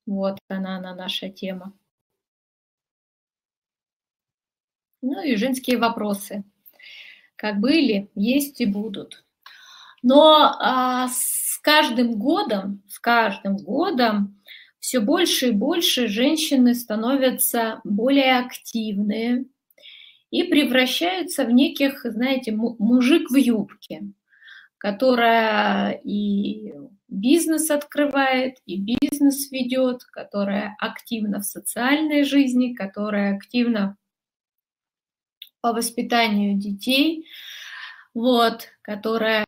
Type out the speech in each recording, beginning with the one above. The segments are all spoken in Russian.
Вот она наша тема. Ну и женские вопросы. Как были, есть и будут. Но с каждым годом все больше и больше женщины становятся более активные и превращаются в неких, знаете, мужик в юбке, которая и бизнес открывает, и бизнес ведет, которая активна в социальной жизни, которая активна по воспитанию детей, вот, которая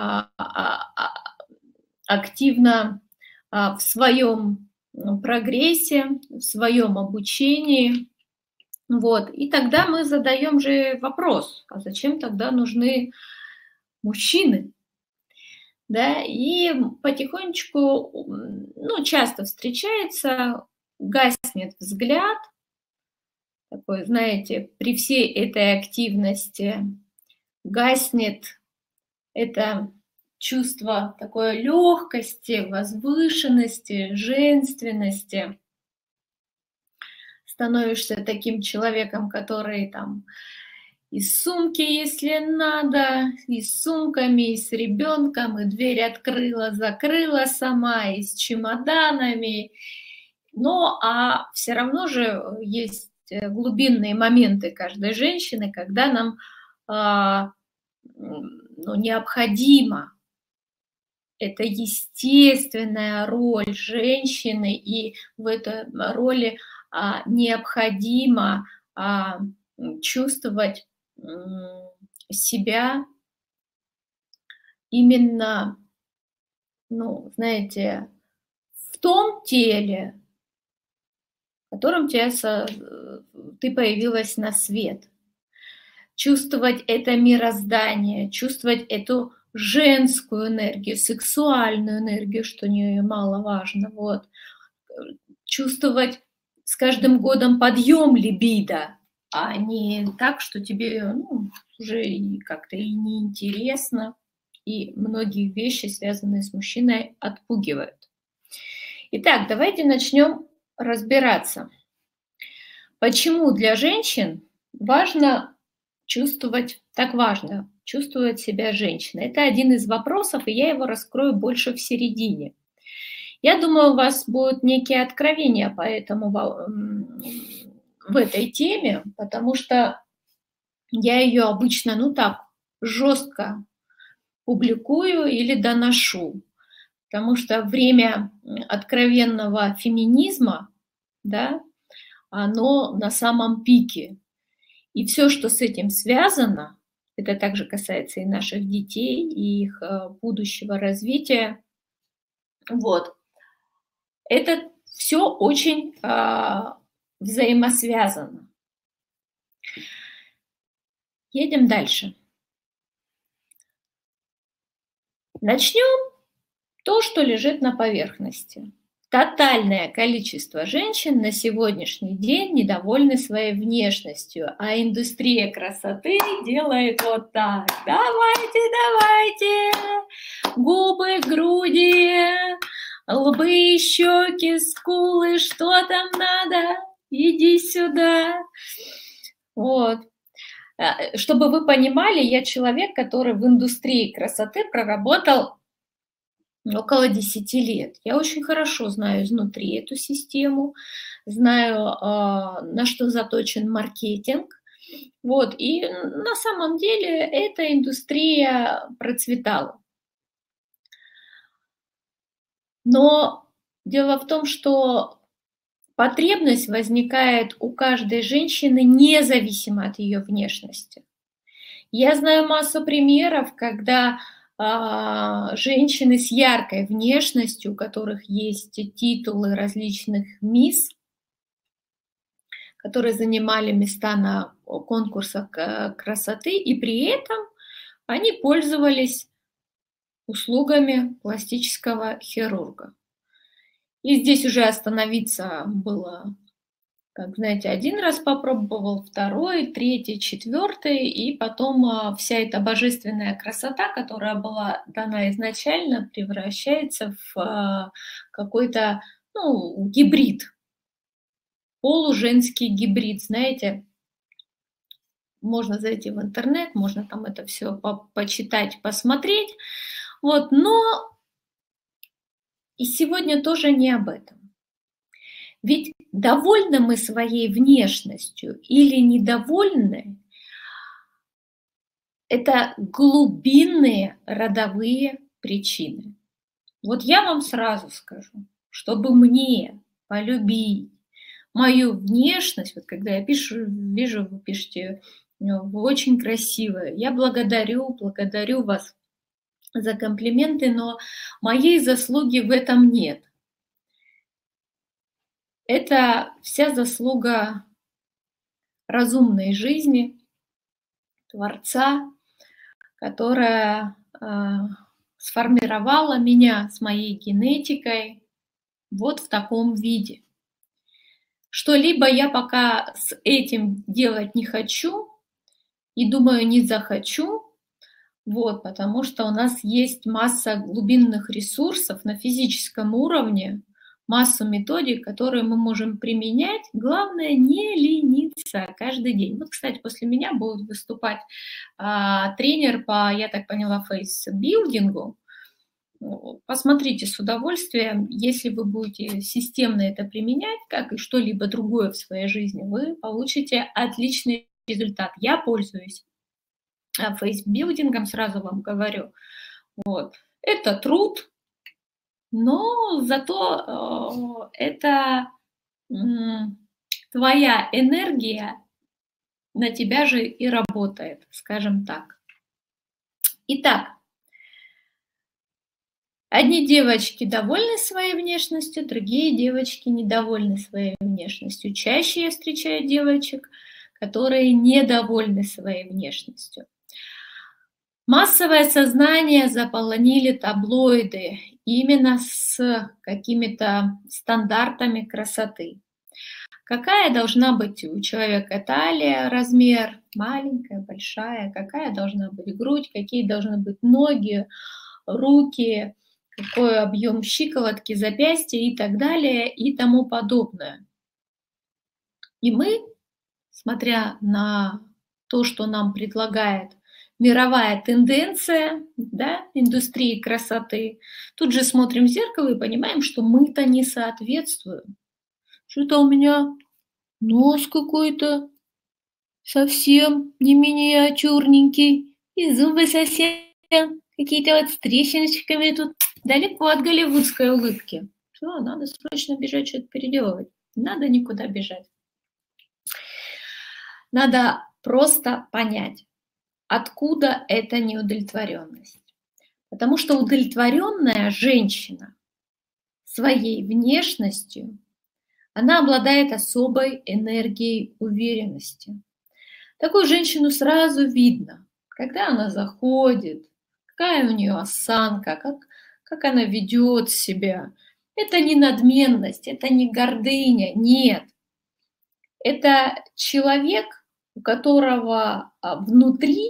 активно в своем прогрессе, в своем обучении. Вот. И тогда мы задаем же вопрос, а зачем тогда нужны мужчины? Да? И потихонечку, ну, часто встречается, гаснет взгляд, такой, знаете, при всей этой активности гаснет это чувство такой легкости, возвышенности, женственности. Становишься таким человеком, который там и с сумки, если надо, и с сумками, и с ребенком, и дверь открыла, закрыла сама, и с чемоданами. Но все равно же есть глубинные моменты каждой женщины, когда нам ну, необходимо. Это естественная роль женщины, и в этой роли необходимо чувствовать себя именно, ну, знаете, в том теле, в котором ты появилась на свет. Чувствовать это мироздание, чувствовать эту женскую энергию, сексуальную энергию, что немаловажно. Вот. Чувствовать с каждым годом подъем либидо, а не так, что тебе уже как-то и неинтересно, и многие вещи, связанные с мужчиной, отпугивают. Итак, давайте начнем разбираться, почему для женщин важно чувствовать себя женщиной. Это один из вопросов, и я его раскрою больше в середине. Я думаю, у вас будут некие откровения по этому в этой теме, потому что я ее обычно, ну так, жестко публикую или доношу, потому что время откровенного феминизма, да, оно на самом пике. И все, что с этим связано, это также касается и наших детей, и их будущего развития. Вот. Это все очень взаимосвязано. Едем дальше. Начнем то, что лежит на поверхности. Тотальное количество женщин на сегодняшний день недовольны своей внешностью, а индустрия красоты делает вот так. Давайте, губы, груди, лбы, щеки, скулы, что там надо, иди сюда. Вот. Чтобы вы понимали, я человек, который в индустрии красоты проработал около 10 лет. Я очень хорошо знаю изнутри эту систему, знаю, на что заточен маркетинг. Вот. И на самом деле эта индустрия процветала. Но дело в том, что потребность возникает у каждой женщины независимо от ее внешности. Я знаю массу примеров, когда женщины с яркой внешностью, у которых есть титулы различных мисс, которые занимали места на конкурсах красоты, и при этом они пользовались услугами пластического хирурга. И здесь уже остановиться было, как знаете, один раз попробовал, второй, третий, четвертый, и потом вся эта божественная красота, которая была дана изначально, превращается в какой-то, ну, гибрид, полуженский гибрид, знаете. Можно зайти в интернет, можно там это все почитать, посмотреть. Вот, но и сегодня тоже не об этом. Ведь довольны мы своей внешностью или недовольны, это глубинные родовые причины. Вот я вам сразу скажу, чтобы мне полюбить мою внешность, вот когда я вижу, вы пишете, вы очень красивая, я благодарю вас за комплименты, но моей заслуги в этом нет. Это вся заслуга разумной жизни, Творца, которая сформировала меня с моей генетикой вот в таком виде. Что-либо я пока с этим делать не хочу и, думаю, не захочу, вот, потому что у нас есть масса глубинных ресурсов на физическом уровне, массу методик, которые мы можем применять. Главное, не лениться каждый день. Вот, кстати, после меня будет выступать тренер по, я так поняла, фейсбилдингу. Посмотрите с удовольствием, если вы будете системно это применять, как и что-либо другое в своей жизни, вы получите отличный результат. Я пользуюсь фейсбилдингом, сразу вам говорю. Вот. Это труд, но зато это твоя энергия на тебя же и работает, скажем так. Итак, одни девочки довольны своей внешностью, другие девочки недовольны своей внешностью. Чаще я встречаю девочек, которые недовольны своей внешностью. Массовое сознание заполонили таблоиды именно с какими-то стандартами красоты. Какая должна быть у человека талия, размер, маленькая, большая, какая должна быть грудь, какие должны быть ноги, руки, какой объем щиколотки, запястья и так далее и тому подобное. И мы, смотря на то, что нам предлагает мировая тенденция, да, индустрии красоты, тут же смотрим в зеркало и понимаем, что мы-то не соответствуем. Что-то у меня нос какой-то совсем не миниатюрненький, и зубы совсем какие-то вот с трещиночками тут, далеко от голливудской улыбки. Что, надо срочно бежать, что-то переделывать. Надо никуда бежать. Надо просто понять, откуда эта неудовлетворенность. Потому что удовлетворенная женщина своей внешностью, она обладает особой энергией уверенности. Такую женщину сразу видно, когда она заходит, какая у нее осанка, как она ведет себя. Это не надменность, это не гордыня, нет. Это человек, у которого внутри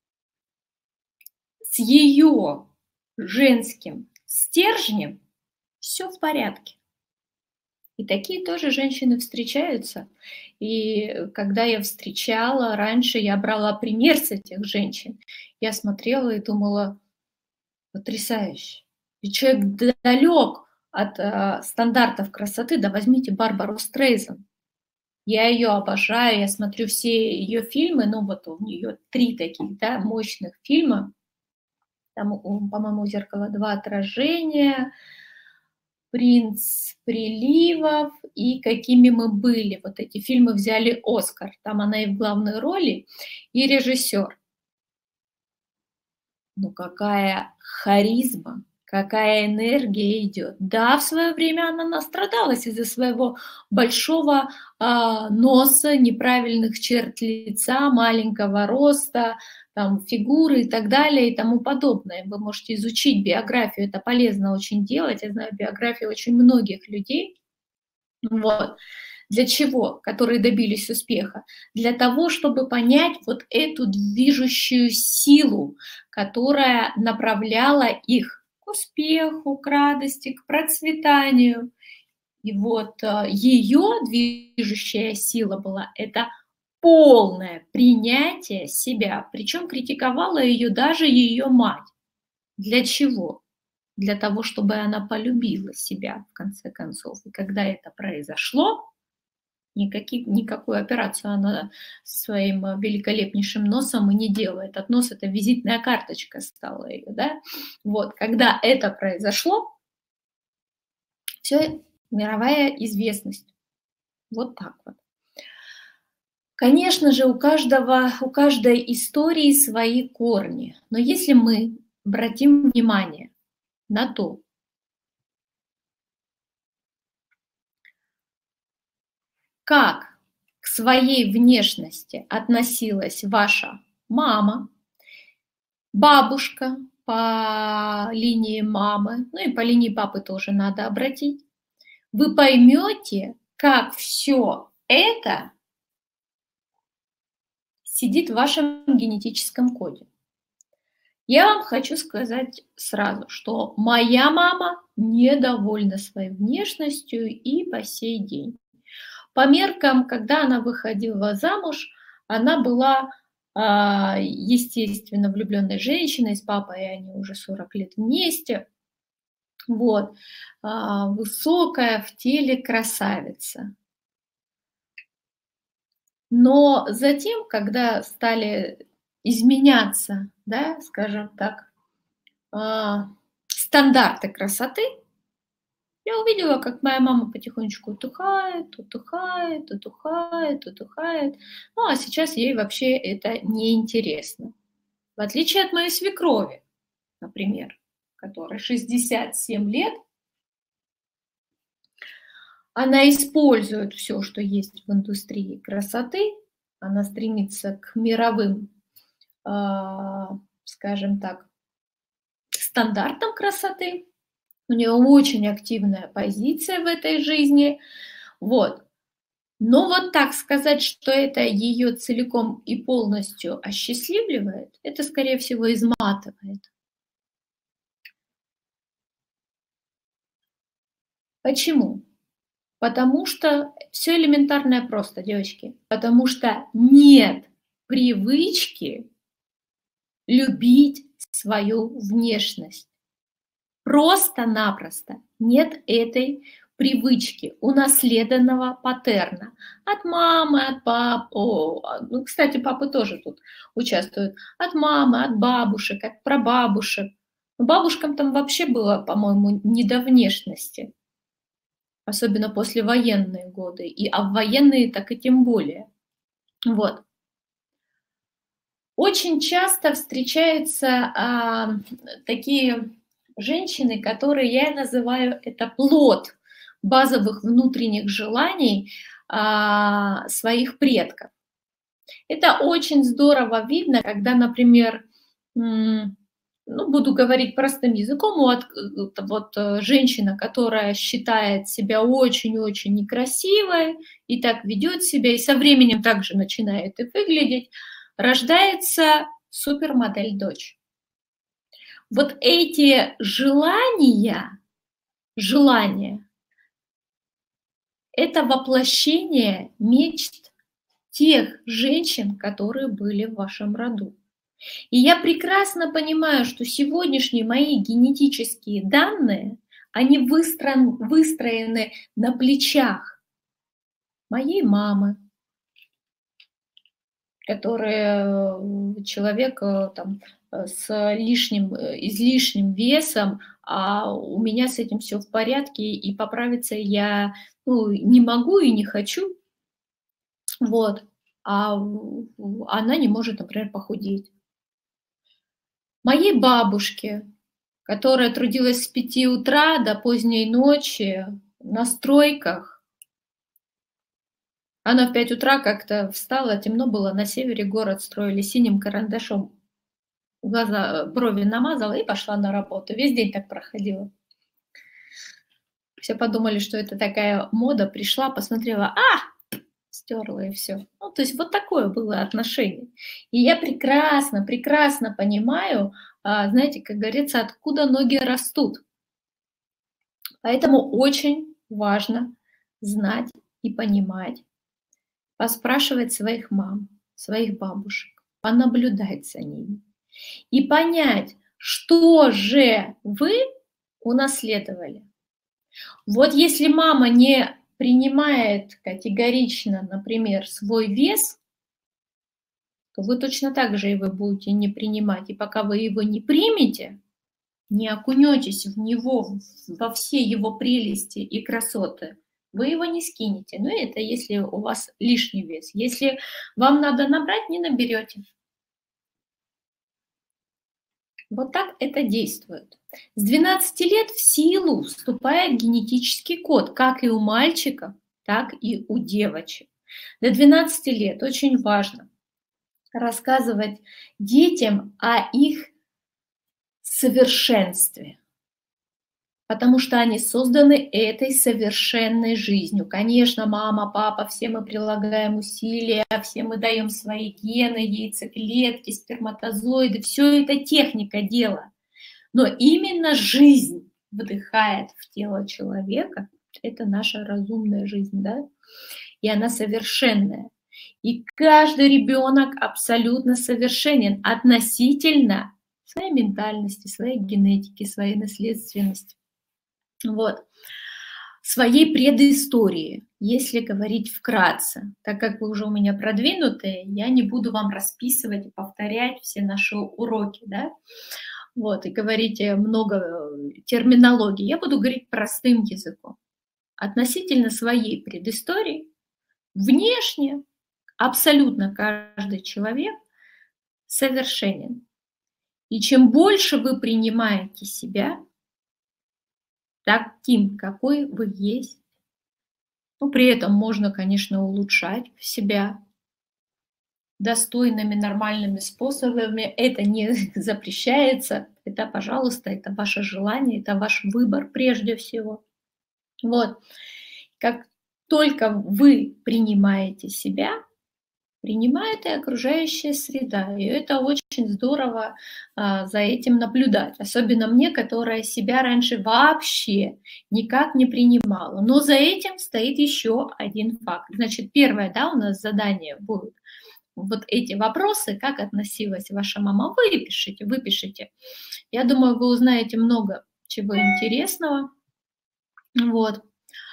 с ее женским стержнем все в порядке. И такие тоже женщины встречаются. И когда я встречала, раньше я брала пример с этих женщин. Я смотрела и думала, потрясающе. Ведь человек далек от стандартов красоты. Да возьмите Барбару Стрейзанд. Я ее обожаю, я смотрю все ее фильмы, ну вот у нее 3 таких, да, мощных фильма. Там, по-моему, «Зеркало 2», «Отражение», «Принц приливов» и «Какими мы были». Вот эти фильмы взяли Оскар. Там она и в главной роли, и режиссер. Ну какая харизма, какая энергия идет. Да, в свое время она настрадалась из-за своего большого носа, неправильных черт лица, маленького роста, там, фигуры и так далее и тому подобное. Вы можете изучить биографию, это полезно очень делать. Я знаю биографию очень многих людей. Вот. Для чего? Которые добились успеха. Для того, чтобы понять вот эту движущую силу, которая направляла их к успеху, к радости, к процветанию. И вот ее движущая сила была это полное принятие себя. Причем критиковала ее даже ее мать. Для чего? Для того, чтобы она полюбила себя, в конце концов. И когда это произошло, никакую операцию она своим великолепнейшим носом и не делает. От носа это визитная карточка стала ее, да? Вот, когда это произошло, все, мировая известность. Вот так вот. Конечно же, у каждой истории свои корни. Но если мы обратим внимание на то, как к своей внешности относилась ваша мама, бабушка по линии мамы, ну и по линии папы тоже надо обратить, вы поймете, как все это сидит в вашем генетическом коде. Я вам хочу сказать сразу, что моя мама недовольна своей внешностью и по сей день. По меркам, когда она выходила замуж, она была, естественно, влюбленной женщиной, с папой они уже 40 лет вместе. Вот. Высокая в теле красавица. Но затем, когда стали изменяться, да, скажем так, стандарты красоты, я увидела, как моя мама потихонечку утухает, утухает, утухает, утухает. Ну, а сейчас ей вообще это неинтересно. В отличие от моей свекрови, например, которой 67 лет, она использует все, что есть в индустрии красоты, она стремится к мировым, скажем так, стандартам красоты. У нее очень активная позиция в этой жизни. Вот. Но вот так сказать, что это ее целиком и полностью осчастливливает, это, скорее всего, изматывает. Почему? Потому что все элементарное просто, девочки. Потому что нет привычки любить свою внешность. Просто-напросто нет этой привычки, унаследованного паттерна. От мамы, от пап, ну, кстати, папы тоже тут участвуют. От мамы, от бабушек, от прабабушек. Бабушкам там вообще было, по-моему, не до внешности. Особенно послевоенные годы. А в военные так и тем более. Вот. Очень часто встречаются такие женщины, которые я называю это плод базовых внутренних желаний своих предков. Это очень здорово видно, когда, например, ну, буду говорить простым языком, вот женщина, которая считает себя очень-очень некрасивой и так ведет себя, и со временем также начинает и выглядеть, рождается супермодель дочь. Вот эти желания, это воплощение мечт тех женщин, которые были в вашем роду. И я прекрасно понимаю, что сегодняшние мои генетические данные, они выстроены на плечах моей мамы, который человек там, с излишним весом, а у меня с этим все в порядке, и поправиться я не могу и не хочу. Вот. А она не может, например, похудеть. Моей бабушке, которая трудилась с 5 утра до поздней ночи на стройках, она в 5 утра как-то встала, темно было, на севере город строили, синим карандашом глаза, брови намазала и пошла на работу. Весь день так проходила. Все подумали, что это такая мода, пришла, посмотрела, стерла и все. Ну, то есть вот такое было отношение. И я прекрасно понимаю, знаете, как говорится, откуда ноги растут. Поэтому очень важно знать и понимать, поспрашивать своих мам, своих бабушек, понаблюдать за ними и понять, что же вы унаследовали. Вот если мама не принимает категорично, например, свой вес, то вы точно так же его будете не принимать. И пока вы его не примете, не окунетесь в него, во все его прелести и красоты, вы его не скинете. Но это если у вас лишний вес. Если вам надо набрать, не наберете. Вот так это действует. С 12 лет в силу вступает генетический код, как и у мальчиков, так и у девочек. До 12 лет очень важно рассказывать детям о их совершенстве, потому что они созданы этой совершенной жизнью. Конечно, мама, папа, все мы прилагаем усилия, все мы даем свои гены, яйцеклетки, сперматозоиды, все это техника дела. Но именно жизнь вдыхает в тело человека, это наша разумная жизнь, да, и она совершенная. И каждый ребенок абсолютно совершенен относительно своей ментальности, своей генетики, своей наследственности. Вот. Своей предыстории, если говорить вкратце. Так как вы уже у меня продвинутые, я не буду вам расписывать и повторять все наши уроки, да, вот, и говорить много терминологии. Я буду говорить простым языком. Относительно своей предыстории, внешне, абсолютно каждый человек совершенен. И чем больше вы принимаете себя таким, какой вы есть, ну, при этом можно, конечно, улучшать себя достойными, нормальными способами. Это не запрещается. Это, пожалуйста, это ваше желание, это ваш выбор прежде всего. Вот. Как только вы принимаете себя, принимает и окружающая среда. И это очень здорово за этим наблюдать. Особенно мне, которая себя раньше вообще никак не принимала. Но за этим стоит еще один факт. Значит, первое, да, у нас задание будет. Вот эти вопросы, как относилась ваша мама, выпишите. Я думаю, вы узнаете много чего интересного. Вот.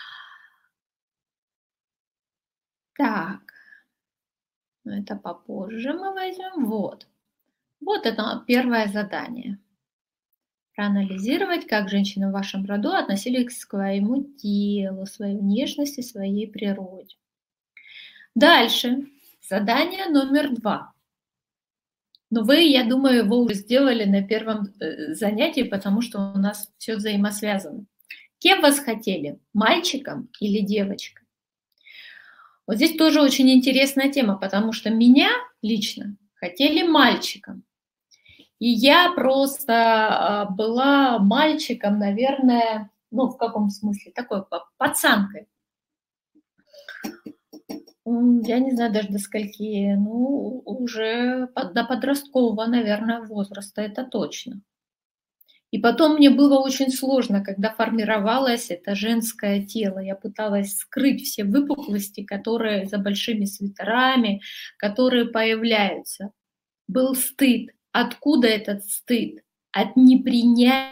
Так. Это попозже мы возьмем. Вот. Вот это первое задание. Проанализировать, как женщины в вашем роду относились к своему телу, своей внешности, своей природе. Дальше. Задание номер 2. Но вы, я думаю, его уже сделали на первом занятии, потому что у нас все взаимосвязано. Кем вас хотели? Мальчиком или девочкой? Вот здесь тоже очень интересная тема, потому что меня лично хотели мальчиком. И я просто была мальчиком, наверное, ну, в каком смысле, такой пацанкой. Я не знаю даже до скольки, ну, уже до подросткового, наверное, возраста, это точно. И потом мне было очень сложно, когда формировалось это женское тело. Я пыталась скрыть все выпуклости, которые за большими свитерами, которые появляются. Был стыд. Откуда этот стыд? От непринятия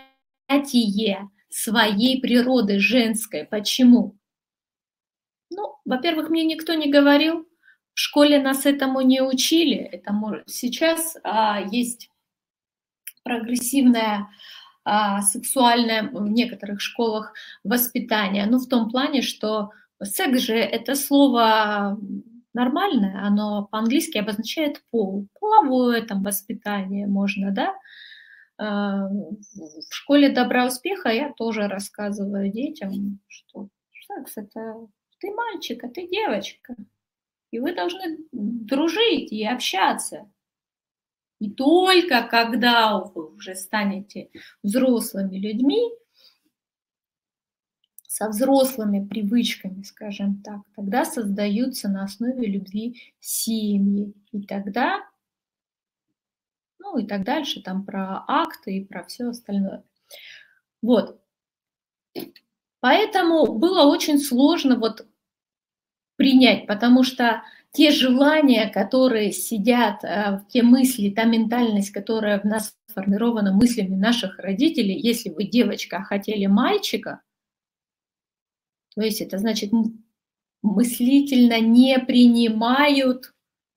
своей природы женской. Почему? Ну, во-первых, мне никто не говорил, в школе нас этому не учили. Это сейчас есть прогрессивное сексуальное в некоторых школах воспитание. Ну, в том плане, что секс же это слово нормальное, оно по-английски обозначает пол. Половое там воспитание можно, да. В школе добра успеха я тоже рассказываю детям, что секс это ты мальчик, а ты девочка. И вы должны дружить и общаться. И только когда вы уже станете взрослыми людьми, со взрослыми привычками, скажем так, тогда создаются на основе любви семьи. И тогда, ну и так дальше, там про акты и про все остальное. Вот. Поэтому было очень сложно вот принять, потому что те желания, которые сидят, те мысли, та ментальность, которая в нас сформирована мыслями наших родителей, если вы девочка, а хотели мальчика, то есть это значит мыслительно не принимают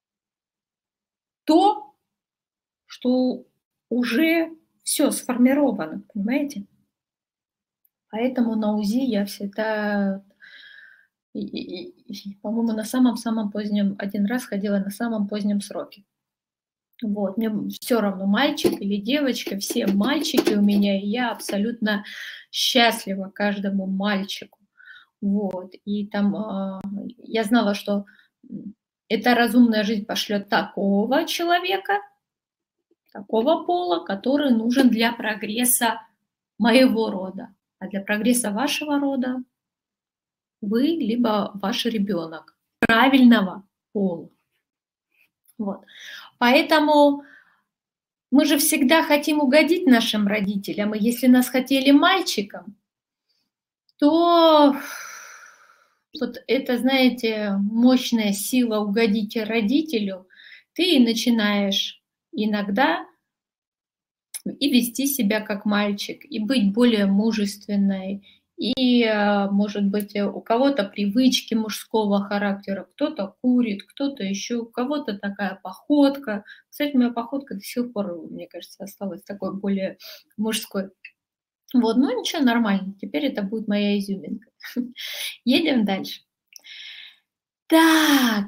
то, что уже все сформировано, понимаете? Поэтому на УЗИ я всегда, по-моему, на самом-самом позднем, один раз ходила на самом позднем сроке. Вот, мне все равно, мальчик или девочка, все мальчики у меня, и я абсолютно счастлива каждому мальчику. Вот, и там я знала, что эта разумная жизнь пошлет такого человека, такого пола, который нужен для прогресса моего рода. А для прогресса вашего рода вы либо ваш ребенок правильного пола. Вот. Поэтому мы же всегда хотим угодить нашим родителям, и если нас хотели мальчиком, то вот это, знаете, мощная сила угодить родителю, ты и начинаешь иногда и вести себя как мальчик, и быть более мужественной, и, может быть, у кого-то привычки мужского характера, кто-то курит, кто-то еще, у кого-то такая походка. Кстати, моя походка до сих пор, мне кажется, осталась такой более мужской. Вот, ну ничего, нормально, теперь это будет моя изюминка. Едем дальше. Так,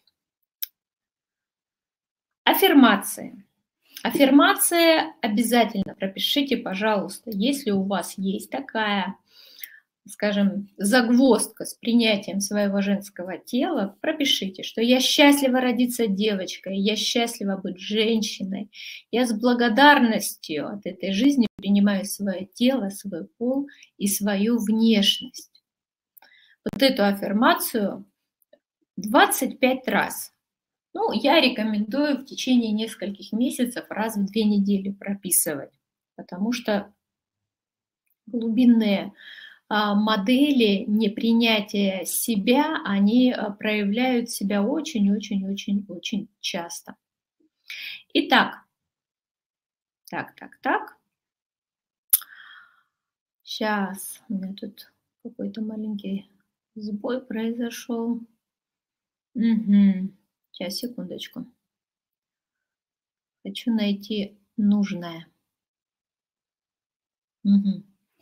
аффирмации. Аффирмация обязательно пропишите, пожалуйста, если у вас есть такая, скажем, загвоздка с принятием своего женского тела, пропишите, что я счастлива родиться девочкой, я счастлива быть женщиной, я с благодарностью от этой жизни принимаю свое тело, свой пол и свою внешность. Вот эту аффирмацию 25 раз. Ну, я рекомендую в течение нескольких месяцев раз в 2 недели прописывать, потому что глубинные модели непринятия себя, они проявляют себя очень-очень-очень-очень часто. Итак, так. Сейчас у меня тут какой-то маленький сбой произошел. Угу. Сейчас, секундочку. Хочу найти нужное. Угу.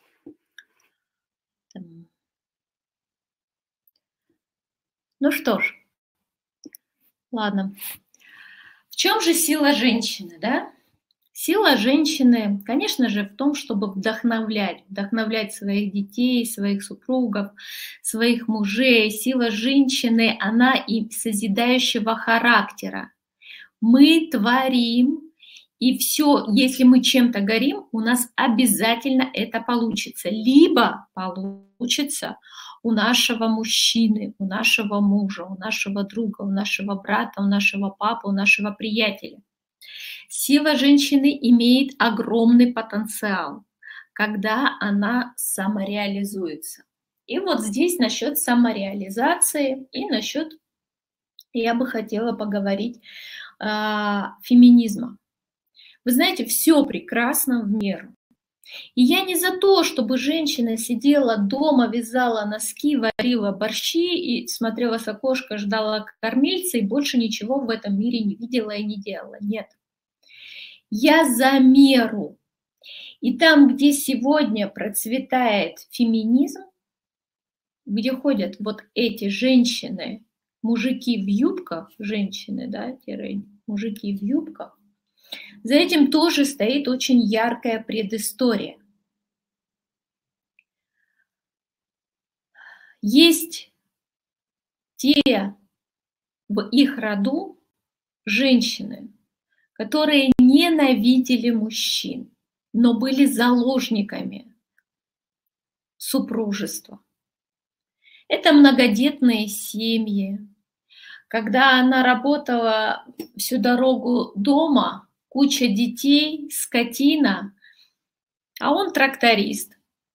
Ну что ж, ладно. В чем же сила женщины, да? Сила женщины, конечно же, в том, чтобы вдохновлять своих детей, своих супругов, своих мужей. Сила женщины, она и созидающего характера. Мы творим, и все, если мы чем-то горим, у нас обязательно это получится. Либо получится у нашего мужчины, у нашего мужа, у нашего друга, у нашего брата, у нашего папы, у нашего приятеля. Сила женщины имеет огромный потенциал, когда она самореализуется. И вот здесь насчет самореализации и насчет, я бы хотела поговорить, феминизма. Вы знаете, все прекрасно в меру. И я не за то, чтобы женщина сидела дома, вязала носки, варила борщи и смотрела с окошка, ждала кормильца и больше ничего в этом мире не видела и не делала. Нет. Я за меру. И там, где сегодня процветает феминизм, где ходят вот эти женщины, мужики в юбках, женщины, да, мужики в юбках, за этим тоже стоит очень яркая предыстория. Есть те в их роду женщины, которые ненавидели мужчин, но были заложниками супружества. Это многодетные семьи. Когда она работала всю дорогу дома, куча детей, скотина, а он тракторист.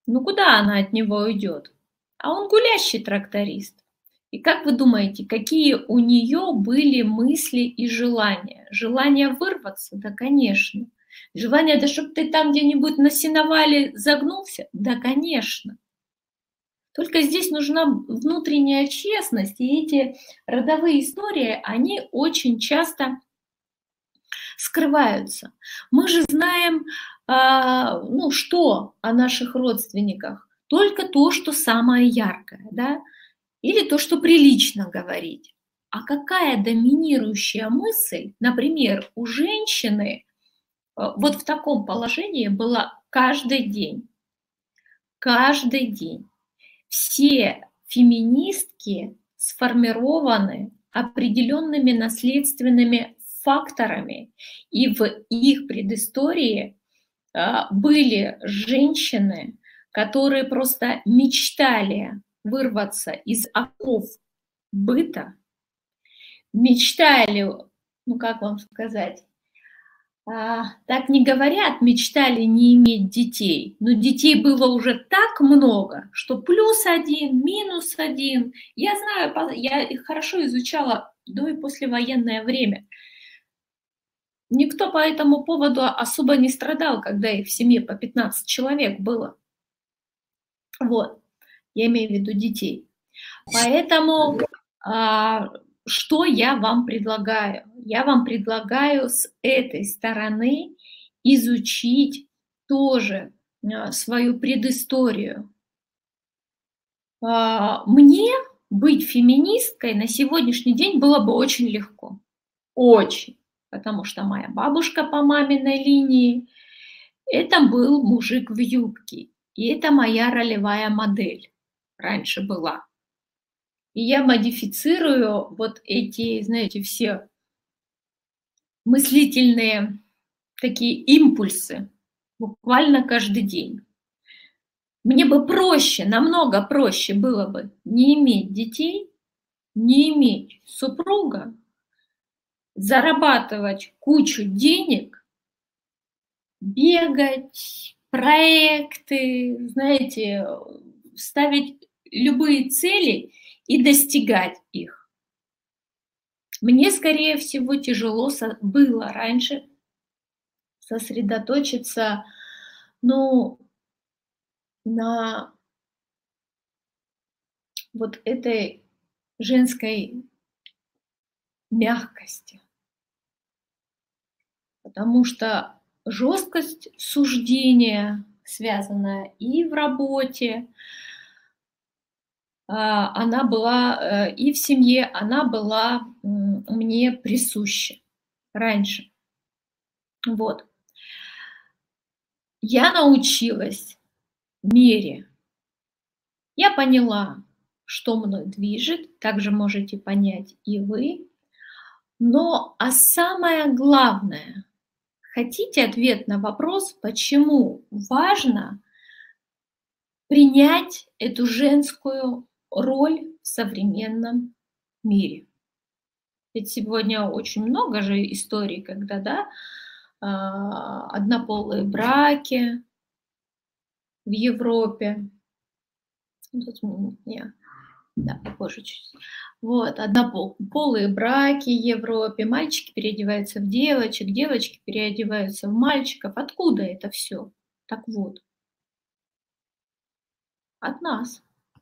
Ну куда она от него уйдет? А он гулящий тракторист. И как вы думаете, какие у нее были мысли и желания? Желание вырваться? Да, конечно. Желание, да чтобы ты там где-нибудь на сеновале загнулся? Да, конечно. Только здесь нужна внутренняя честность, и эти родовые истории, они очень часто скрываются. Мы же знаем, ну, что о наших родственниках? Только то, что самое яркое, да? Или то, что прилично говорить. А какая доминирующая мысль, например, у женщины вот в таком положении была каждый день? Каждый день. Все феминистки сформированы определенными наследственными факторами, и в их предыстории были женщины, которые просто мечтали вырваться из оков быта, мечтали, ну как вам сказать, так не говорят, мечтали не иметь детей, но детей было уже так много, что плюс один, минус один. Я знаю, я их хорошо изучала до и послевоенное время. Никто по этому поводу особо не страдал, когда их в семье по 15 человек было. Вот, я имею в виду детей. Поэтому что я вам предлагаю? Я вам предлагаю с этой стороны изучить тоже свою предысторию. Мне быть феминисткой на сегодняшний день было бы очень легко. Очень. Потому что моя бабушка по маминой линии, это был мужик в юбке. И это моя ролевая модель раньше была. И я модифицирую вот эти, знаете, все мыслительные такие импульсы буквально каждый день. Мне бы проще, намного проще было бы не иметь детей, не иметь супруга, зарабатывать кучу денег, бегать, проекты, знаете, ставить любые цели и достигать их. Мне, скорее всего, тяжело было раньше сосредоточиться, ну, на вот этой женской мягкости, потому что жесткость суждения, связанная и в работе, она была и в семье, она была мне присуща раньше. Вот. Я научилась мере. Я поняла, что мной движет, также можете понять и вы. Но, самое главное, хотите ответ на вопрос, почему важно принять эту женскую роль в современном мире? Ведь сегодня очень много же историй, когда, да, однополые браки в Европе. Да, попозже чуть. Вот, однополые браки в Европе, мальчики переодеваются в девочек, девочки переодеваются в мальчиков. Откуда это все? Так вот, от нас.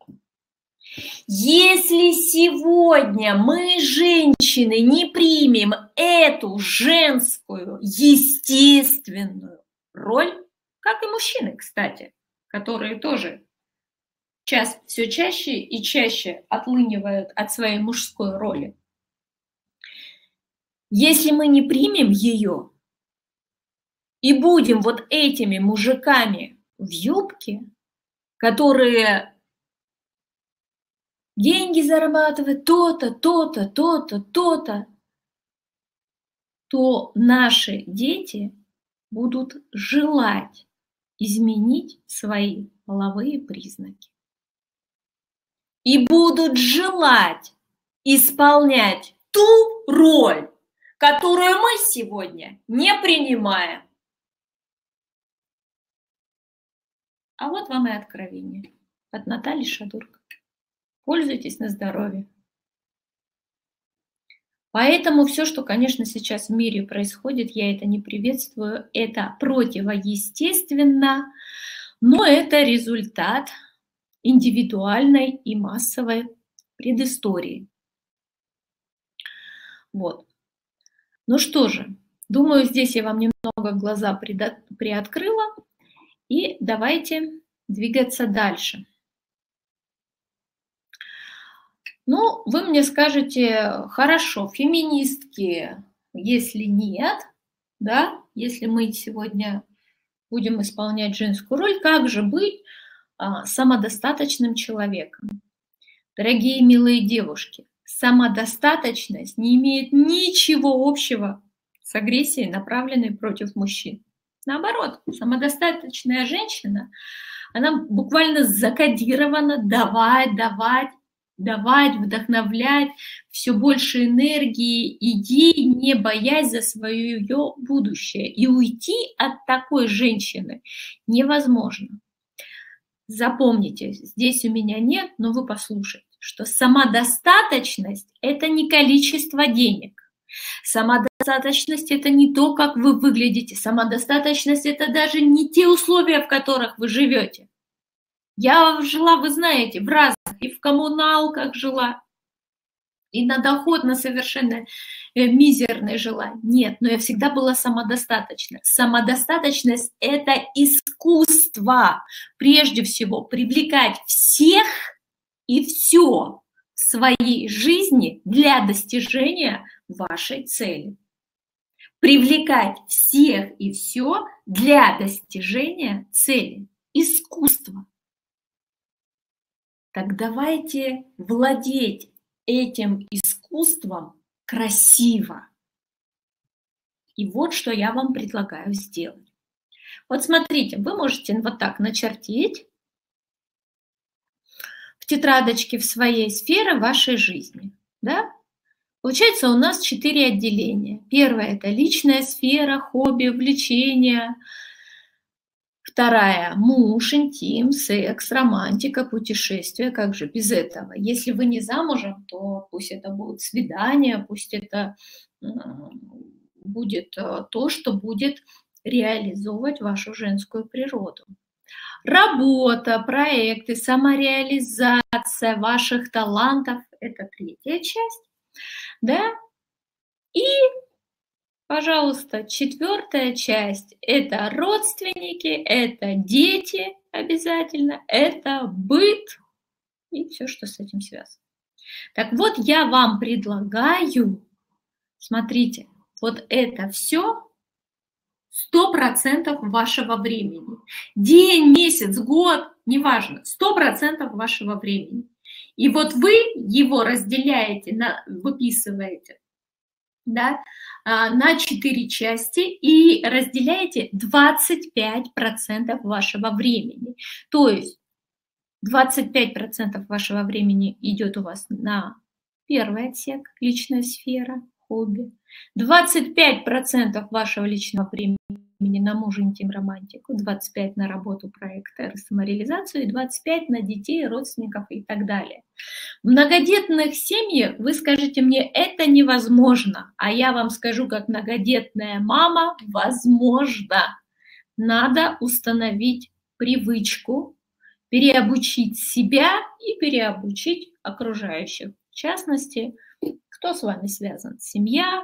Если сегодня мы, женщины, не примем эту женскую, естественную роль, как и мужчины, кстати, которые тоже все чаще и чаще отлынивают от своей мужской роли. Если мы не примем ее и будем вот этими мужиками в юбке, которые деньги зарабатывают то-то, то-то, то-то, то-то, то наши дети будут желать изменить свои половые признаки. И будут желать исполнять ту роль, которую мы сегодня не принимаем. А вот вам и откровение от Натальи Шадурко. Пользуйтесь на здоровье. Поэтому все, что, конечно, сейчас в мире происходит, я это не приветствую, это противоестественно, но это результат индивидуальной и массовой предыстории. Вот. Ну что же, думаю, здесь я вам немного глаза приоткрыла, и давайте двигаться дальше. Ну, вы мне скажете, хорошо, феминистки, если нет, да, если мы сегодня будем исполнять женскую роль, как же быть самодостаточным человеком? Дорогие милые девушки, самодостаточность не имеет ничего общего с агрессией, направленной против мужчин. Наоборот, самодостаточная женщина, она буквально закодирована давать, вдохновлять, все больше энергии, идей, не боясь за свое ее будущее. И уйти от такой женщины невозможно. Запомните, здесь у меня нет, но вы послушайте, что самодостаточность – это не количество денег. Самодостаточность – это не то, как вы выглядите. Самодостаточность – это даже не те условия, в которых вы живете. Я жила, вы знаете, в разных, и в коммуналках жила, и на доход, на совершенно мизерный жила. Нет, но я всегда была самодостаточна. Самодостаточность – это искусство, прежде всего, привлекать всех и все в своей жизни для достижения вашей цели. Привлекать всех и все для достижения цели. Искусство. Так давайте владеть этим искусством красиво. И вот что я вам предлагаю сделать. Вот смотрите, вы можете вот так начертить в тетрадочке в своей сфере вашей жизни. Да? Получается, у нас 4 отделения. Первое – это личная сфера, хобби, увлечения. Вторая – муж, интим, секс, романтика, путешествия. Как же без этого? Если вы не замужем, то пусть это будут свидания, пусть это будет то, что будет реализовывать вашу женскую природу. Работа, проекты, самореализация ваших талантов – это 3-я часть. Да? И пожалуйста, 4-я часть – это родственники, это дети обязательно, это быт и все, что с этим связано. Так вот, я вам предлагаю, смотрите, вот это все 100% вашего времени. День, месяц, год, неважно, 100% вашего времени. И вот вы его разделяете, выписываете, да, на 4 части и разделяете 25% вашего времени. То есть 25% вашего времени идет у вас на первый отсек, личная сфера, хобби. 25% вашего личного времени на мужа, интим, романтику, 25% на работу, проекты, самореализацию и 25% на детей, родственников и так далее. В многодетных семьях вы скажете мне, это невозможно, а я вам скажу, как многодетная мама, возможно. Надо установить привычку, переобучить себя и переобучить окружающих. В частности, кто с вами связан? Семья,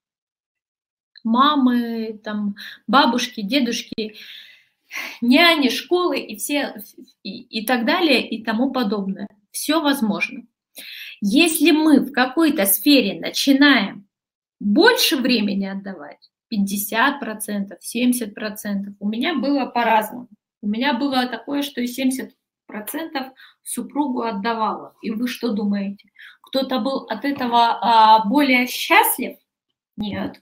мамы, там, бабушки, дедушки, няни, школы и все и так далее и тому подобное. Все возможно. Если мы в какой-то сфере начинаем больше времени отдавать, 50%, 70%, у меня было по-разному. У меня было такое, что и 70% супругу отдавала. И вы что думаете? Кто-то был от этого более счастлив? Нет.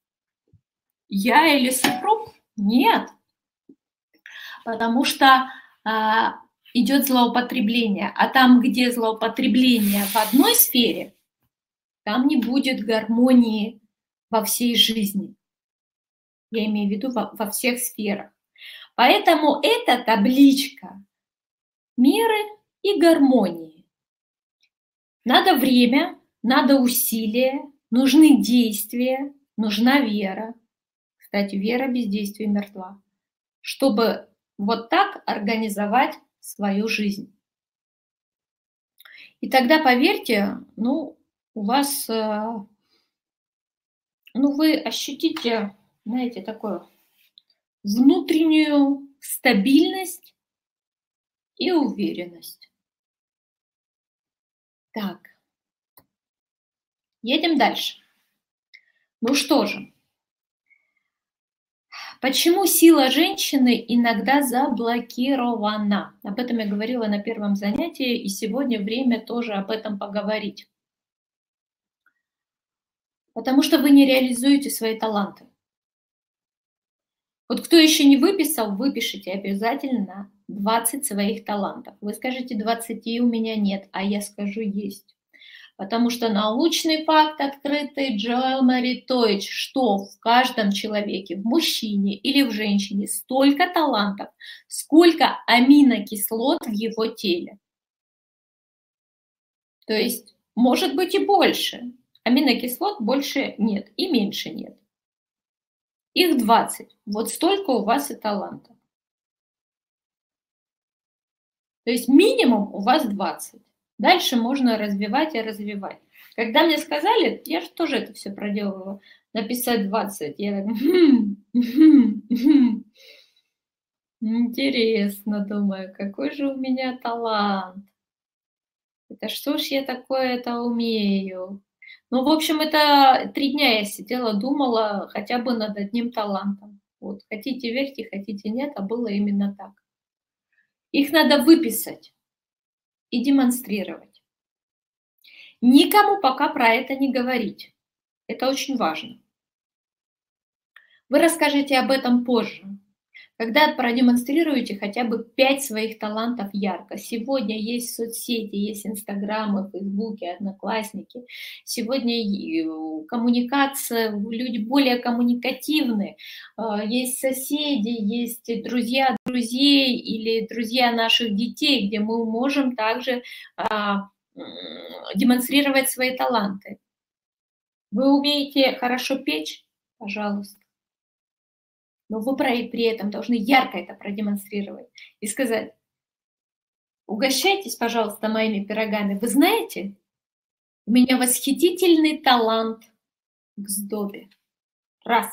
Я или супруг? Нет. Потому что идет злоупотребление. А там, где злоупотребление в одной сфере, там не будет гармонии во всей жизни. Я имею в виду во всех сферах. Поэтому это табличка меры и гармонии. Надо время, надо усилия, нужны действия, нужна вера. Кстати, вера без действия мертва. Чтобы вот так организовать свою жизнь. И тогда, поверьте, у вас, вы ощутите, знаете, такую внутреннюю стабильность и уверенность. Так, едем дальше. Ну что же, почему сила женщины иногда заблокирована? Об этом я говорила на первом занятии, и сегодня время тоже об этом поговорить. Потому что вы не реализуете свои таланты. Вот кто еще не выписал, выпишите обязательно 20 своих талантов. Вы скажете, 20 у меня нет, а я скажу есть. Потому что научный факт открытый Джоэл Мэри Тойч, что в каждом человеке, в мужчине или в женщине столько талантов, сколько аминокислот в его теле. То есть может быть и больше. Аминокислот больше нет и меньше нет. Их 20. Вот столько у вас и талантов. То есть минимум у вас 20. Дальше можно развивать и развивать. Когда мне сказали, я же тоже это все проделывала, написать 20. Я так, интересно, думаю, какой же у меня талант. Это что ж я такое-то умею? Ну, в общем, это 3 дня я сидела, думала хотя бы над одним талантом. Вот, хотите верьте, хотите нет, а было именно так. Их надо выписать и демонстрировать. Никому пока про это не говорить. Это очень важно. Вы расскажете об этом позже, когда продемонстрируете хотя бы 5 своих талантов ярко. Сегодня есть соцсети, есть Инстаграмы, Фейсбуки, Одноклассники. Сегодня коммуникация, люди более коммуникативны. Есть соседи, есть друзья друзей или друзья наших детей, где мы можем также демонстрировать свои таланты. Вы умеете хорошо печь? Пожалуйста. Но вы при этом должны ярко это продемонстрировать и сказать: угощайтесь, пожалуйста, моими пирогами. Вы знаете, у меня восхитительный талант к сдобе. Раз.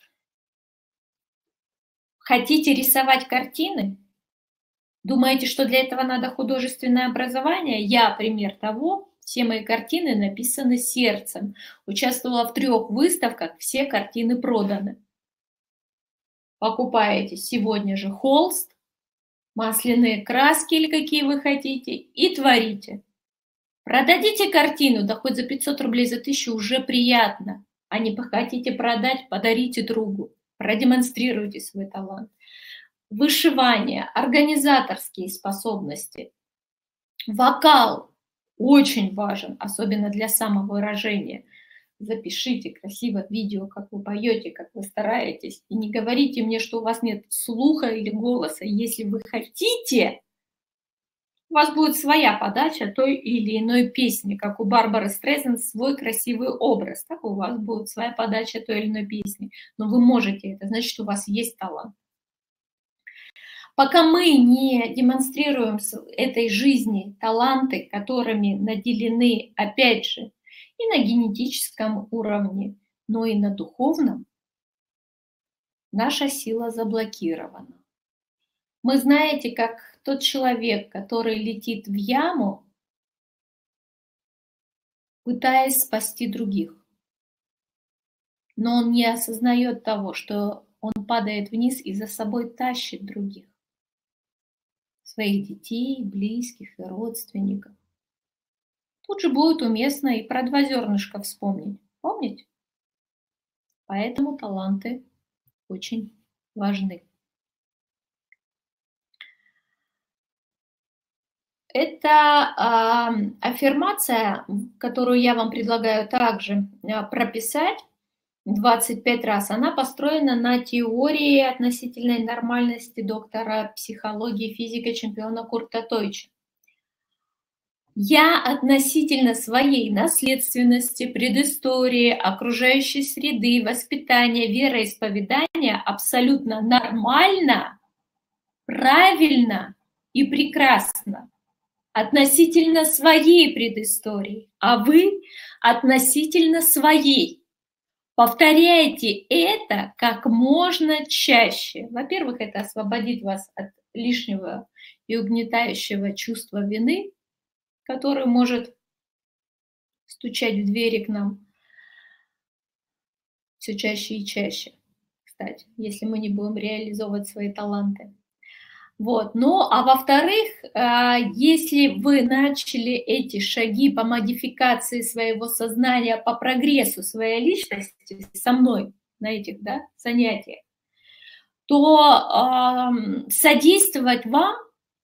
Хотите рисовать картины? Думаете, что для этого надо художественное образование? Я пример того. Все мои картины написаны сердцем. Участвовала в 3 выставках, все картины проданы. Покупаете сегодня же холст, масляные краски или какие вы хотите, и творите. Продадите картину, да хоть за 500 рублей, за 1000 уже приятно. А не хотите продать, подарите другу. Продемонстрируйте свой талант. Вышивание, организаторские способности, вокал очень важен, особенно для самовыражения. Запишите красиво видео, как вы поете, как вы стараетесь. И не говорите мне, что у вас нет слуха или голоса. Если вы хотите, у вас будет своя подача той или иной песни, как у Барбары Стрейзанд свой красивый образ, так у вас будет своя подача той или иной песни. Но вы можете это, значит, у вас есть талант. Пока мы не демонстрируем этой жизни таланты, которыми наделены, опять же, и на генетическом уровне, но и на духовном, наша сила заблокирована. Мы знаете, как тот человек, который летит в яму, пытаясь спасти других, но он не осознает того, что он падает вниз и за собой тащит других, своих детей, близких и родственников. Тут же будет уместно и про 2 зернышка вспомнить. Помните? Поэтому таланты очень важны. Это аффирмация, которую я вам предлагаю также прописать. 25 раз. Она построена на теории относительной нормальности доктора психологии и физики чемпиона Курта Тойча. Я относительно своей наследственности, предыстории, окружающей среды, воспитания, вероисповедания абсолютно нормально, правильно и прекрасно. Относительно своей предыстории, а вы относительно своей. Повторяйте это как можно чаще. Во-первых, это освободит вас от лишнего и угнетающего чувства вины, которое может стучать в двери к нам все чаще и чаще, кстати, если мы не будем реализовывать свои таланты. Вот. Ну, а во-вторых, если вы начали эти шаги по модификации своего сознания, по прогрессу своей личности со мной на этих занятиях, то содействовать вам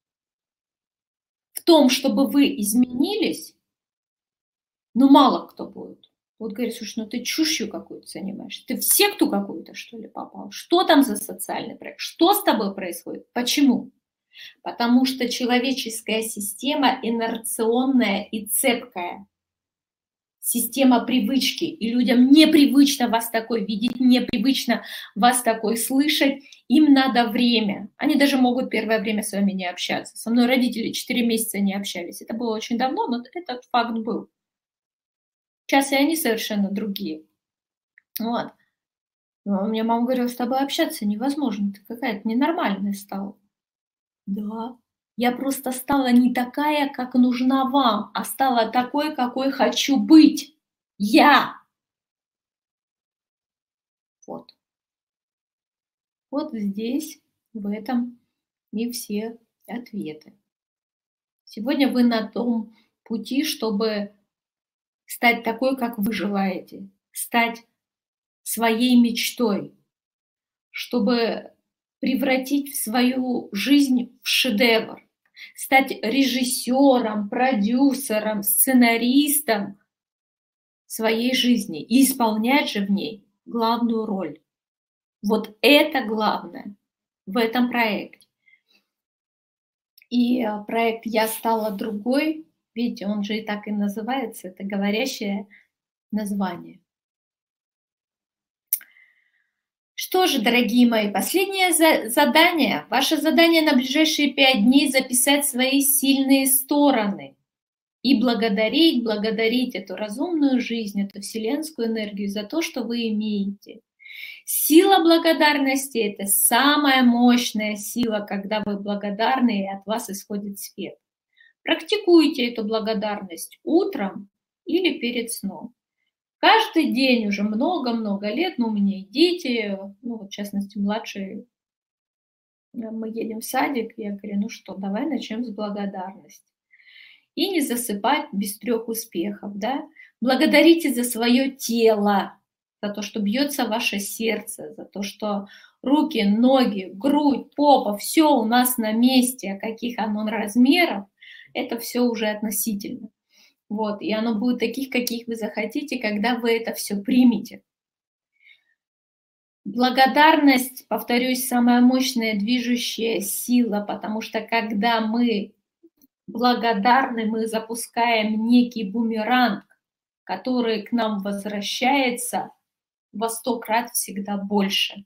в том, чтобы вы изменились, мало кто будет. Вот говорит, слушай, ты чушью какую-то занимаешься, ты в секту какую-то, что ли, попал? Что там за социальный проект? Что с тобой происходит? Почему? Потому что человеческая система инерционная и цепкая. Система привычки. И людям непривычно вас такой видеть, непривычно вас такой слышать. Им надо время. Они даже могут первое время с вами не общаться. Со мной родители 4 месяца не общались. Это было очень давно, но этот факт был. Сейчас и они совершенно другие. Вот. Но мне мама говорила, с тобой общаться невозможно. Ты какая-то ненормальная стала. Да. Я просто стала не такая, как нужна вам, а стала такой, какой хочу быть. Я. Вот. Вот здесь, в этом и все ответы. Сегодня вы на том пути, чтобы стать такой, как вы желаете, стать своей мечтой, чтобы превратить свою жизнь в шедевр, стать режиссером, продюсером, сценаристом своей жизни и исполнять же в ней главную роль. Вот это главное в этом проекте. И проект «Я стала другой», видите, он же и так и называется, это говорящее название. Что же, дорогие мои, последнее задание. Ваше задание на ближайшие 5 дней записать свои сильные стороны и благодарить эту разумную жизнь, эту вселенскую энергию за то, что вы имеете. Сила благодарности – это самая мощная сила, когда вы благодарны и от вас исходит свет. Практикуйте эту благодарность утром или перед сном. Каждый день уже много-много лет, у меня и дети, в частности, младшие, мы едем в садик, я говорю, давай начнем с благодарности. И не засыпать без 3 успехов, Благодарите за свое тело, за то, что бьется ваше сердце, за то, что руки, ноги, грудь, попа, все у нас на месте, а каких оно размеров, это все уже относительно. Вот, и оно будет таких, каких вы захотите, когда вы это все примете. Благодарность, повторюсь, самая мощная движущая сила, потому что когда мы благодарны, мы запускаем некий бумеранг, который к нам возвращается во 100 крат всегда больше.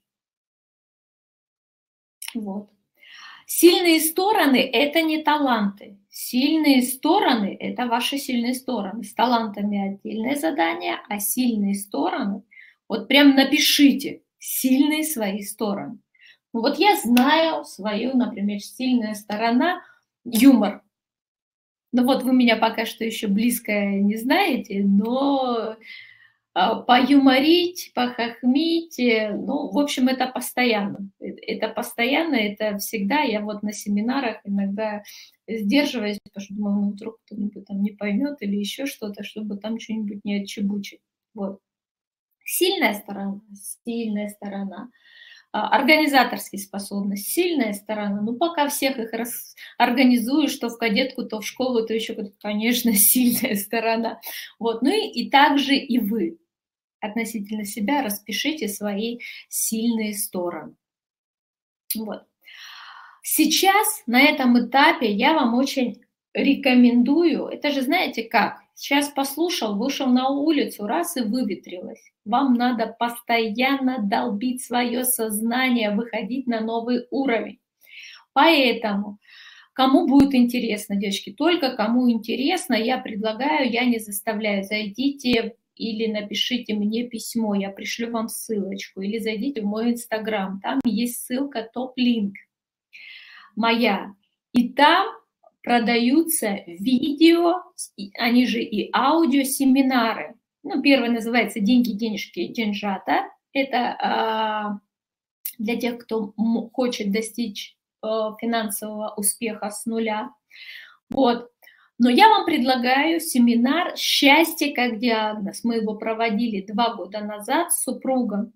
Вот. Сильные стороны – это не таланты. Сильные стороны – это ваши сильные стороны. С талантами отдельное задание, а сильные стороны – вот прям напишите сильные свои стороны. Вот я знаю свою, например, сильная сторона – юмор. Вот вы меня пока что еще близко не знаете, но поюморить, похохмить, в общем, это постоянно. Это постоянно, это всегда. Я вот на семинарах иногда сдерживаюсь, потому что думаю, вдруг кто-нибудь там не поймет или еще что-то, чтобы там что-нибудь не отчебучить. Вот. Сильная сторона. Организаторские способности, сильная сторона. Пока всех их организую, что в кадетку, то в школу, то еще, конечно, сильная сторона. Вот. И также и вы. относительно себя, распишите свои сильные стороны. Вот. Сейчас на этом этапе я вам очень рекомендую, это же знаете как, сейчас послушал, вышел на улицу, раз и выветрилось. Вам надо постоянно долбить свое сознание, выходить на новый уровень. Поэтому, кому будет интересно, девочки, только кому интересно, я предлагаю, я не заставляю, зайдите или напишите мне письмо, я пришлю вам ссылочку, или зайдите в мой инстаграм, там есть ссылка топ-линк моя, и там продаются видео, они же и аудиосеминары. Ну, первый называется «Деньги, денежки, деньжата». Это для тех, кто хочет достичь финансового успеха с нуля. Вот. Но я вам предлагаю семинар «Счастье как диагноз». Мы его проводили 2 года назад с супругом.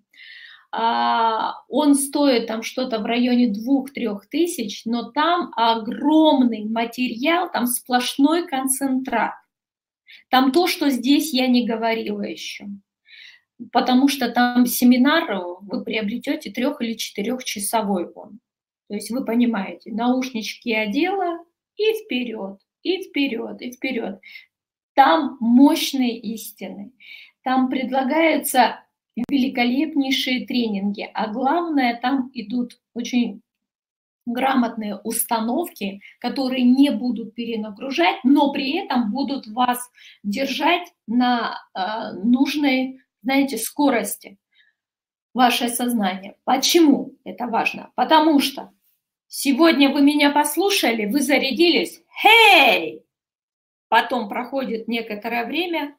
Он стоит там что-то в районе 2-3 тысяч, но там огромный материал, там сплошной концентрат. Там то, что здесь я не говорила еще. Потому что там семинар вы приобретете 3- или 4-часовой он. То есть вы понимаете, наушнички одела и вперед, и вперед, и вперед. Там мощные истины. Там предлагаются великолепнейшие тренинги, а главное, там идут очень грамотные установки, которые не будут перенагружать, но при этом будут вас держать на нужной, знаете, скорости, ваше сознание. Почему это важно? Потому что сегодня вы меня послушали, вы зарядились, хей! Потом проходит некоторое время,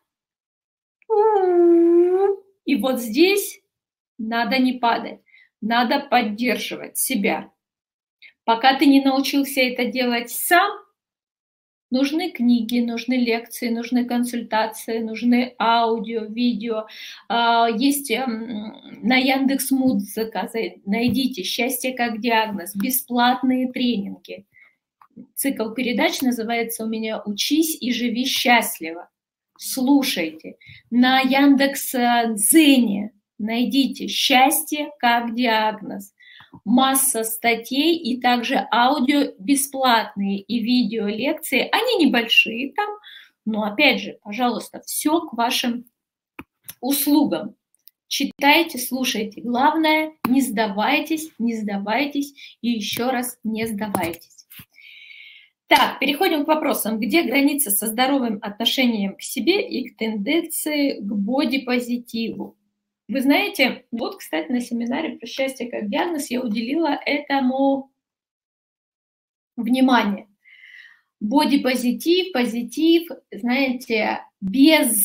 и вот здесь надо не падать, надо поддерживать себя. Пока ты не научился это делать сам, нужны книги, нужны лекции, нужны консультации, нужны аудио, видео. Есть на Яндекс.Музыка, найдите «Счастье как диагноз», бесплатные тренинги. Цикл передач называется у меня «Учись и живи счастливо». Слушайте. На Яндекс.Дзене найдите «Счастье как диагноз». Масса статей и также аудио бесплатные и видео лекции. Они небольшие там, но опять же, пожалуйста, все к вашим услугам. Читайте, слушайте. Главное, не сдавайтесь, не сдавайтесь и еще раз не сдавайтесь. Так, переходим к вопросам. Где граница со здоровым отношением к себе и к тенденции к бодипозитиву? Вы знаете, вот, кстати, на семинаре про счастье как диагноз я уделила этому внимание. Бодипозитив, позитив, знаете, без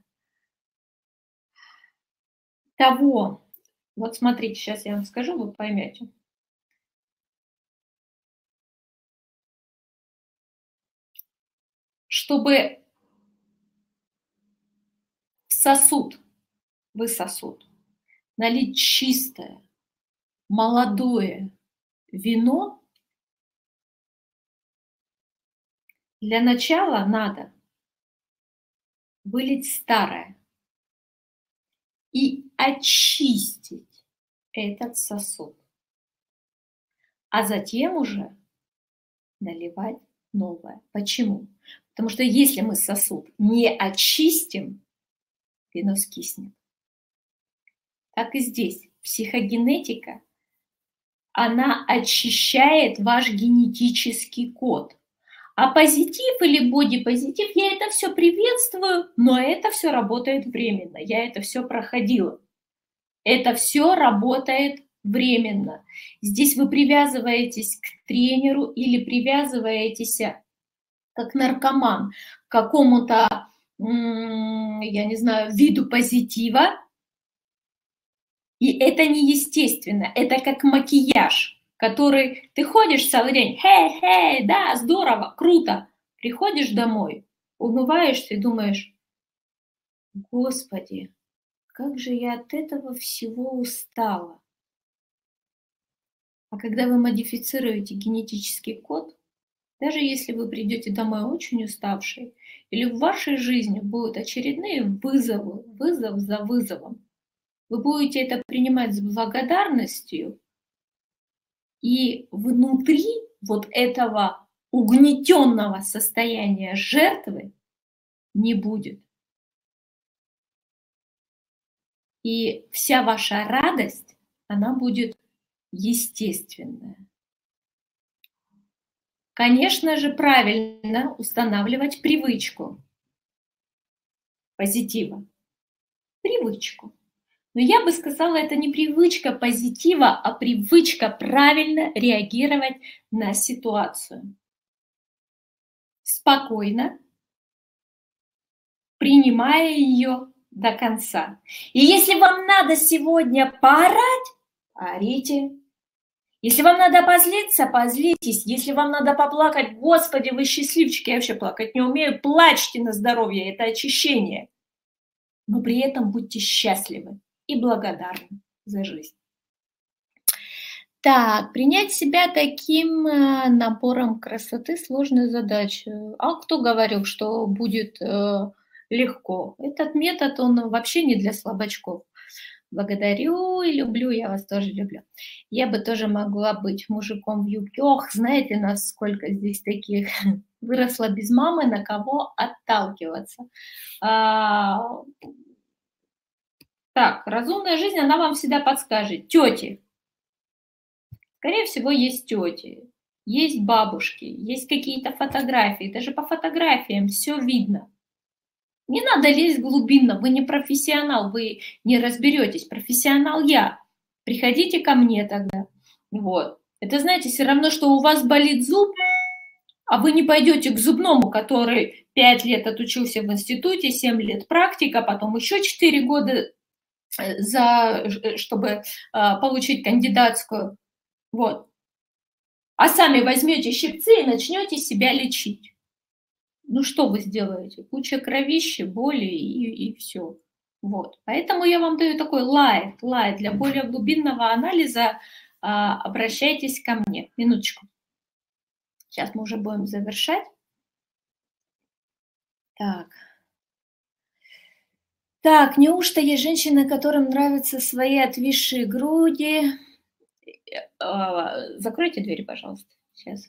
того, вот смотрите, сейчас я вам скажу, вы поймете. Чтобы в сосуд, вы сосуд, налить чистое, молодое вино, для начала надо вылить старое и очистить этот сосуд, а затем уже наливать новое. Почему? Потому что если мы сосуд не очистим, вино скиснет. Так и здесь. Психогенетика, она очищает ваш генетический код. А позитив или бодипозитив, я это все приветствую, но это все работает временно. Я это все проходила. Это все работает временно. Здесь вы привязываетесь к тренеру или привязываетесь как наркоман к какому-то, я не знаю, виду позитива. И это неестественно. Это как макияж, который ты ходишь целый день, хей, да, здорово, круто. Приходишь домой, умываешься и думаешь, Господи, как же я от этого всего устала. А когда вы модифицируете генетический код, Даже если вы придете домой очень уставший, или в вашей жизни будут очередные вызовы, вызов за вызовом, вы будете это принимать с благодарностью, и внутри вот этого угнетенного состояния жертвы не будет. И вся ваша радость, она будет естественная. Конечно же, правильно устанавливать привычку позитива. Привычку. Но я бы сказала, это не привычка позитива, а привычка правильно реагировать на ситуацию. Спокойно, принимая ее до конца. И если вам надо сегодня поорать, орите. Если вам надо позлиться, позлитесь. Если вам надо поплакать, Господи, вы счастливчики, я вообще плакать не умею, плачьте на здоровье, это очищение. Но при этом будьте счастливы и благодарны за жизнь. Так, принять себя таким набором красоты — сложная задача. А кто говорил, что будет легко? Этот метод, он вообще не для слабачков. Благодарю и люблю, я вас тоже люблю. Я бы тоже могла быть мужиком в юбке. Ох, знаете, нас сколько здесь таких. Выросла без мамы, на кого отталкиваться. Так, разумная жизнь, она вам всегда подскажет. Тети. Скорее всего, есть тети, есть бабушки, есть какие-то фотографии. Даже по фотографиям все видно. Не надо лезть глубинно, вы не профессионал, вы не разберетесь. Профессионал я. Приходите ко мне тогда. Вот. Это, знаете, все равно, что у вас болит зуб, а вы не пойдете к зубному, который 5 лет отучился в институте, 7 лет практика, потом еще 4 года, чтобы получить кандидатскую. Вот. А сами возьмете щипцы и начнете себя лечить. Ну что вы сделаете? Куча кровищи, боли и все. Вот. Поэтому я вам даю такой лайт. Для более глубинного анализа обращайтесь ко мне. Минуточку. Сейчас мы уже будем завершать. Так, неужто есть женщины, которым нравятся свои отвисшие груди? Закройте дверь, пожалуйста. Сейчас.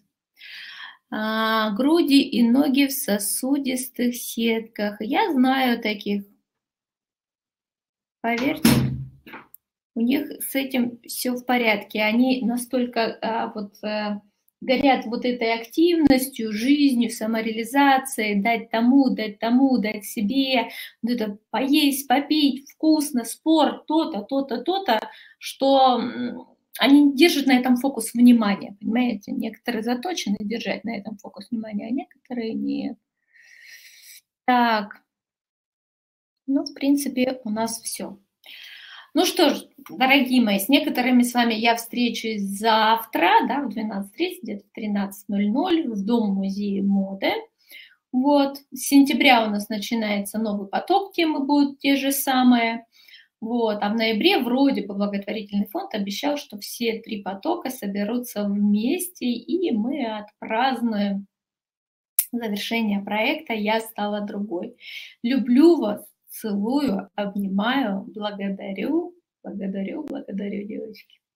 Груди и ноги в сосудистых сетках. Я знаю таких. Поверьте, у них с этим все в порядке. Они настолько горят вот этой активностью, жизнью, самореализацией, дать тому, дать себе, вот это поесть, попить, вкусно, спорт, то-то, то-то, то-то, что они держат на этом фокус внимания, понимаете? Некоторые заточены держать на этом фокус внимания, а некоторые нет. Так, ну, в принципе, у нас все. Ну что ж, дорогие мои, с некоторыми с вами я встречусь завтра, да, в 12:30, где-то в 13:00 в Дом-музее моды. Вот, с сентября у нас начинается новый поток, темы будут те же самые. Вот, а в ноябре вроде бы благотворительный фонд обещал, что все 3 потока соберутся вместе, и мы отпразднуем завершение проекта «Я стала другой». Люблю вас, целую, обнимаю, благодарю, девочки.